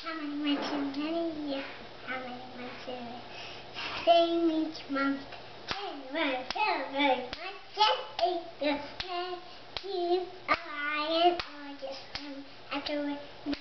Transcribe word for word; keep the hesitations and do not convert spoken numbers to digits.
How many months in a year? How many months in a same each month? January, February, March, April, May, June, July, and August. After